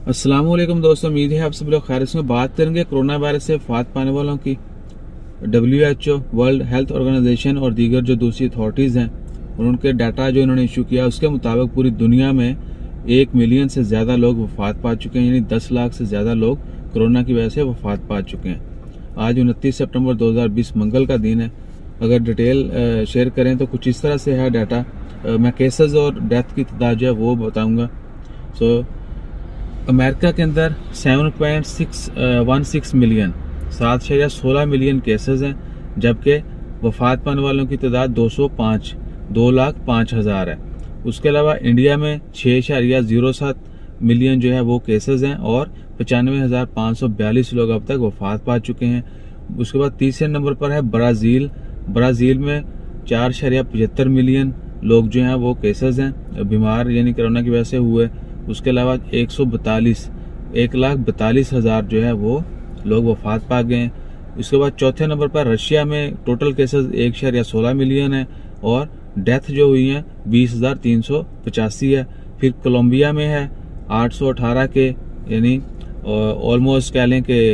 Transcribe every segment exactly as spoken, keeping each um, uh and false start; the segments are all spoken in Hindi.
अस्सलाम वालेकुम दोस्तों, उम्मीद है आप सब लोग खैरियत से। बात करेंगे कोरोना वायरस से वफात पाने वालों की। W H O, World Health Organization और दीगर जो दूसरी अथॉरिटीज़ हैं और उनके डाटा जो इन्होंने इशू किया, उसके मुताबिक पूरी दुनिया में एक मिलियन से ज़्यादा लोग वफात पा चुके हैं, यानी दस लाख से ज़्यादा लोग कोरोना की वजह से वफात पा चुके हैं। आज उनतीस सितंबर दो हज़ार बीस मंगल का दिन है। अगर डिटेल शेयर करें तो कुछ इस तरह से है डाटा। मैं केसेस और डेथ की तादाद जो है वो बताऊँगा। सो अमेरिका के अंदर seven point six one six million सात शरिया सोलह मिलियन केसेस हैं, जबकि वफात पाने वालों की तादाद दो सौ पाँच दो लाख पाँच हज़ार है। उसके अलावा इंडिया में छः शरिया जीरो सात मिलियन जो है वो केसेस हैं और पचानवे हज़ार पाँच सौ बयालीस लोग अब तक वफात पा चुके हैं। उसके बाद तीसरे नंबर पर है ब्राज़ील। ब्राज़ील में चार शरिया पचहत्तर मिलियन लोग जो हैं वो केसेस हैं बीमार, यानी कोरोना की वजह से हुए। उसके अलावा एक सौ बतालीस एक लाख बतालीस हज़ार जो है वो लोग वफात पा गए हैं। उसके बाद चौथे नंबर पर रशिया में टोटल केसेस एक शरिया सोलह मिलियन है और डेथ जो हुई है बीस हज़ार तीन सौ पचासी है। फिर कोलंबिया में है आठ सौ अठारह के, यानी ऑलमोस्ट कह लें कि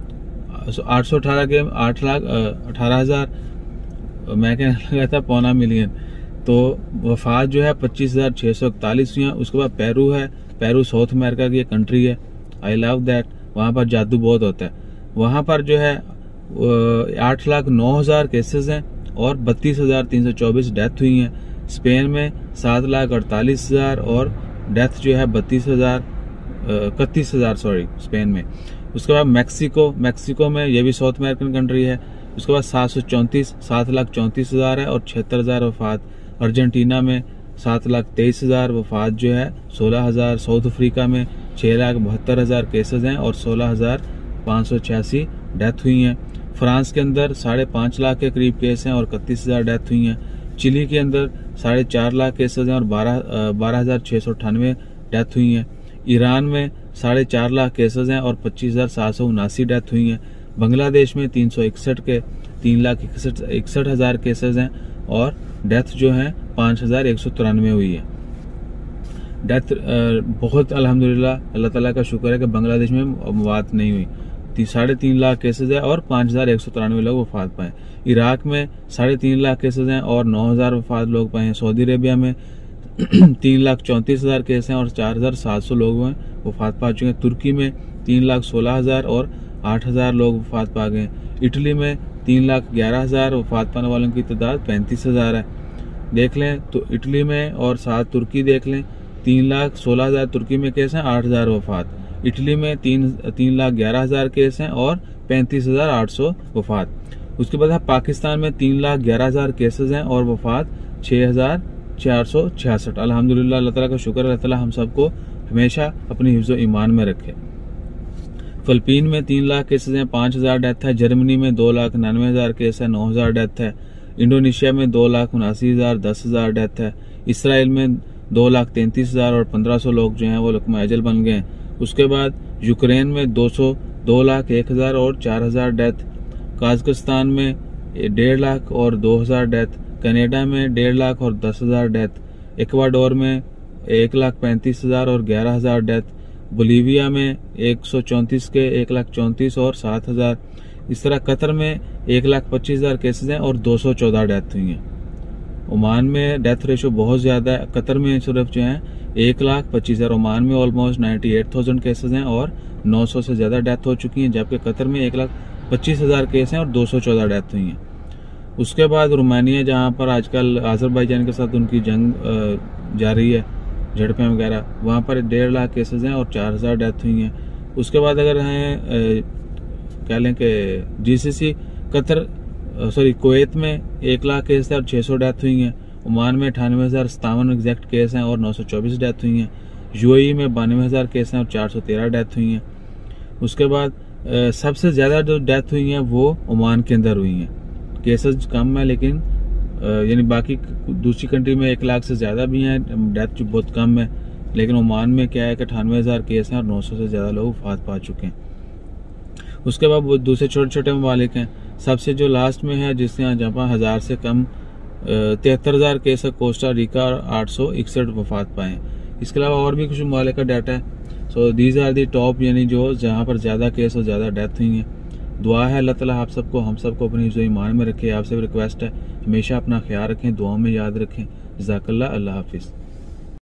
आठ सौ अठारह के आठ लाख अठारह हज़ार मैं कहने लगा था पौना मिलियन। तो वफात जो है पच्चीस हज़ार छः सौ इकतालीस हुई है। उसके बाद पेरू है। पेरू साउथ अमेरिका की एक कंट्री है। I love that. वहाँ पर जादू बहुत होता है। वहाँ पर जो है आठ लाख नौ हज़ार केसेस हैं और बत्तीस हज़ार तीन सौ चौबीस डेथ हुई हैं। स्पेन में सात लाख अड़तालीस हज़ार और डेथ जो है बत्तीस हज़ार इकतीस हज़ार सॉरी स्पेन में। उसके बाद मैक्सिको मैक्सिको में, ये भी साउथ अमेरिकन कंट्री है। उसके बाद सात सौ चौंतीस सात लाख चौंतीस हज़ार है और छिहत्तर हज़ार वफात। अर्जेंटीना में सात लाख तेईस हज़ार वफात जो है सोलह हज़ार। साउथ अफ्रीका में छः लाख बहत्तर हज़ार केसेज हैं और सोलह हज़ार पाँच सौ छियासी डेथ हुई हैं। फ्रांस के अंदर साढ़े पाँच लाख के करीब केस हैं और इकतीस हज़ार डेथ हुई हैं। चिली के अंदर साढ़े चार लाख केसेज हैं और बारह बारह हज़ार छः सौ अट्ठानवे डेथ हुई हैं। ईरान में साढ़े चार लाख केसेज हैं और पच्चीस हज़ार सात सौ उनासी डेथ हुई हैं। बांग्लादेश में तीन सौ इकसठ के तीन लाख इकसठ इकसठ हज़ार केसेज हैं और डेथ जो है पाँच हज़ार एक सौ तिरानवे हुई है। डेथ बहुत अल्हम्दुलिल्लाह अल्लाह ताला का शुक्र है कि बांग्लादेश में वफात नहीं हुई। ती, साढ़े तीन लाख केसेज है और पाँच हज़ार एक सौ तिरानवे लोग वफात पाए। इराक में साढ़े तीन लाख केसेज हैं और नौ हज़ार वफात लोग पाए हैं। सऊदी अरेबिया में तीन लाख चौंतीस हज़ार केस हैं और चार हज़ार सात सौ लोग हैं वफात पा चुके हैं। तुर्की में तीन लाख सोलह हज़ार और आठ हज़ार लोग वफात पा गए। इटली में तीन लाख ग्यारह हज़ार वफात पाने वालों की तादाद पैंतीस हज़ार है। देख लें तो इटली में और साथ तुर्की देख लें, तीन लाख सोलह हज़ार तुर्की में केस हैं, आठ हज़ार वफात। इटली में तीन तीन लाख ग्यारह हज़ार केस हैं और पैंतीस हज़ार आठ सौ वफात। उसके बाद है पाकिस्तान में तीन लाख ग्यारह हज़ार केसेज हैं और वफात छः हज़ार चार सौ छियासठ। अल्हम्दुलिल्लाह अल्लाह ताला का शुक्र, अल्लाह ताला हम सबको हमेशा अपनी हिफ्ज़ो ईमान में रखे। फिलिपीन में तीन लाख केसेज हैं, पाँच हज़ार डेथ है। जर्मनी में दो लाख नन्यानवे हज़ार केस है, नौ हज़ार डेथ है। इंडोनेशिया में दो लाख उनासी हज़ार दस हज़ार डेथ है। इसराइल में दो लाख तैंतीस हज़ार और पंद्रह सौ लोग जो हैं वो लकमा अजल बन गए हैं। उसके बाद यूक्रेन में दो सौ दो लाख एक हज़ार और चार हज़ार डेथ। काजकिस्तान में डेढ़ लाख और दो हज़ार डेथ। कनाडा में डेढ़ लाख और दस हज़ार डेथ। इक्वाडोर में एक लाख पैंतीस हज़ार और ग्यारह हज़ार डेथ। बोलीविया में एक सौ चौंतीस के एक लाख चौंतीस और सात हज़ार। इस तरह कतर में एक लाख पच्चीस हज़ार केसेज हैं और दो सौ चौदह डेथ हुई हैं। ओमान में डेथ रेशो बहुत ज़्यादा है। कतर में सिर्फ जो है एक लाख पच्चीस हज़ार। ओमान में almost ninety eight thousand cases हैं और नौ सौ से ज़्यादा डेथ हो चुकी हैं, जबकि कतर में एक लाख पच्चीस हज़ार केस हैं और दो सौ चौदह डेथ हुई हैं। उसके बाद रोमानिया, जहाँ पर आजकल आज़रबाईजान के साथ उनकी जंग जारी है, झड़पें वगैरह, वहाँ पर डेढ़ लाख केसेज हैं और चार हज़ार डेथ हुई हैं। उसके बाद अगर हैं कह लें कि जीसीसी कतर सॉरी कुवैत में एक लाख केस थे और छः सौ डेथ हुई हैं। ओमान में अठानवे हज़ार सतावन एग्जैक्ट केस हैं और नौ सौ चौबीस डेथ हुई हैं। यूएई में बानवे हज़ार केस हैं और चार सौ तेरह डेथ हुई हैं। उसके बाद आ, सबसे ज़्यादा जो डेथ हुई हैं वो ओमान के अंदर हुई हैं। केसेज कम है लेकिन यानी बाकी दूसरी कंट्री में एक लाख से ज़्यादा भी हैं, डेथ जो बहुत कम है, लेकिन ओमान में क्या है कि अठानवे हज़ार केस हैं और नौ सौ से ज़्यादा लोग वफात पा चुके हैं। उसके बाद वो दूसरे छोटे छोटे ममालिक हैं। सबसे जो लास्ट में है जिसने जहाँ हज़ार से कम तिहत्तर हज़ार केस है कोस्टा रिका और आठ सौ इकसठ वफात पाए हैं। इसके अलावा और भी कुछ ममालिक का डाटा है। So these are the top, यानी जो जहाँ पर ज़्यादा केस और ज़्यादा डेथ हुई है। दुआ है अल्लाह ताला आप सबको हम सबको अपनी जो ईमान में रखे। आपसे भी रिक्वेस्ट है हमेशा अपना ख्याल रखें, दुआओं में याद रखें। जज़ाकल्लाह, अल्लाह हाफिज़।